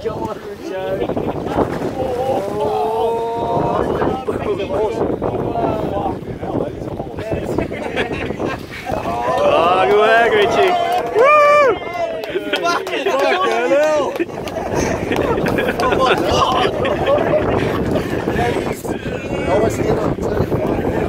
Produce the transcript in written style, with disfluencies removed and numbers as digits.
Go on, Joe. Oh, good work, Richie. Woo! Fucking hell! Oh my god!